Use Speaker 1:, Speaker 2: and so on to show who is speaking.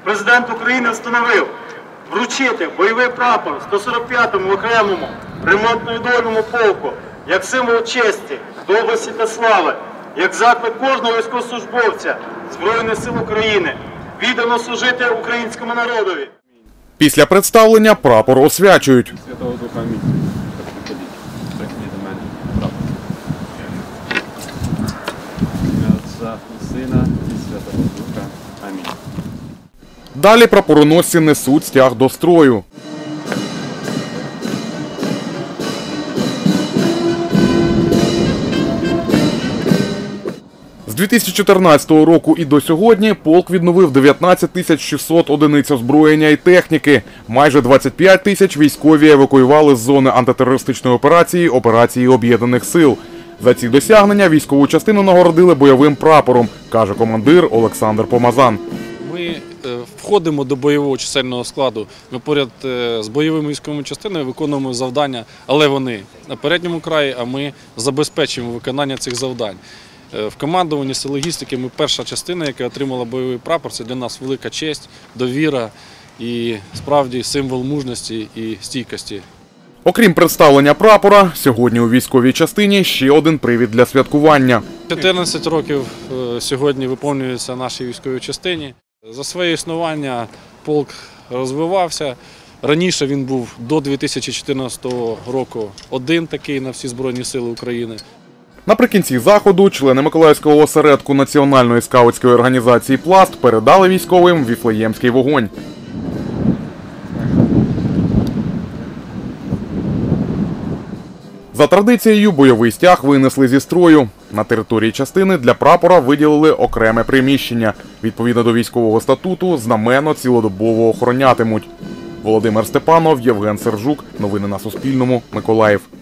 Speaker 1: Президент України встановив вручити бойовий прапор 145-му окремому ремонтно-відвольному полку як символ честі, доблесті та слави, як заклик кожного військовослужбовця Збройних сил України віддано служити українському народові.
Speaker 2: Після представлення прапор освячують.
Speaker 3: Святого Духа, амінь. Прикніть до мене прапор. Ім'я Отця і Сина і Святого Духа. Амінь.
Speaker 2: Далі прапороносці несуть стяг до строю. З 2014 року і до сьогодні полк відновив 19 600 одиниць озброєння і техніки. Майже 25 тисяч військові евакуювали з зони антитерористичної операції Об'єднаних сил. За ці досягнення військову частину нагородили бойовим прапором, каже командир Олександр Помазан.
Speaker 4: Ми входимо до бойового чисельного складу. Ми поряд з бойовими військовими частинами виконуємо завдання, але вони на передньому краї, а ми забезпечуємо виконання цих завдань. В командуванні сил логістики ми перша частина, яка отримала бойовий прапор. Це для нас велика честь, довіра і справді символ мужності і стійкості.
Speaker 2: Окрім представлення прапора, сьогодні у військовій частині ще один привід для святкування.
Speaker 4: 14 років сьогодні виповнюється нашій військовій частині. За своє існування полк розвивався. Раніше він був до 2014 року один такий на всі Збройні Сили України.
Speaker 2: Наприкінці заходу члени Миколаївського осередку Національної скаутської організації «Пласт» передали військовим Віфлеємський вогонь. За традицією, бойовий стяг винесли зі строю. На території частини для прапора виділили окреме приміщення. Відповідно до військового статуту, знамено цілодобово охоронятимуть. Володимир Степанов, Євген Сержук. Новини на Суспільному. Миколаїв.